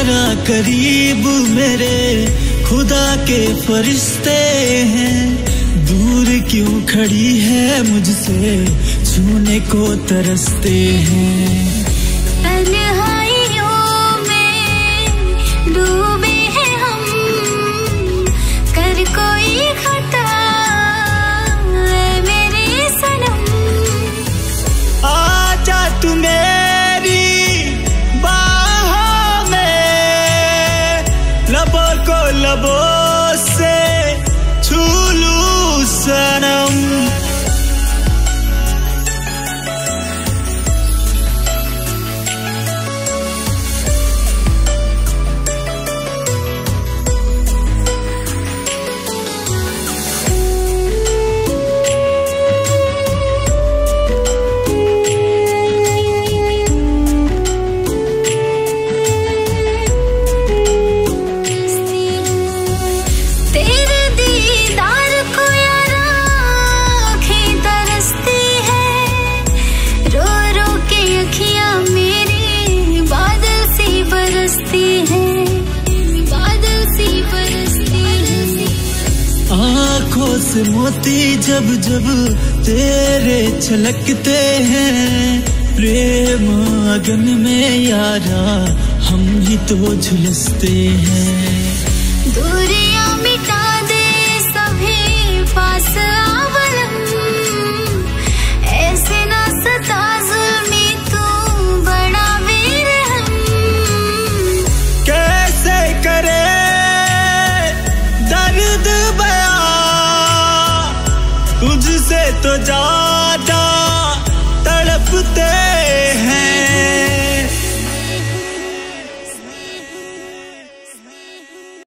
जरा करीब मेरे खुदा के फरिश्ते हैं, दूर क्यों खड़ी है मुझसे छूने को तरसते हैं। तन्हाइयों में डूबे हैं हम, कर कोई खता मेरे सनम। आजा तू मेरी बाहों में, लबों को लबों से छू लूं सनम। आँखों से मोती जब जब तेरे छलकते हैं, प्रेम अगन में यारा हम ही तो झुलसते हैं। दूरियां मिटा दे सभी पास आवलम, ऐसे ना सता जुल्मी तू बड़ा बेरहम। कैसे करे दर्द बयां तुझसे तो जा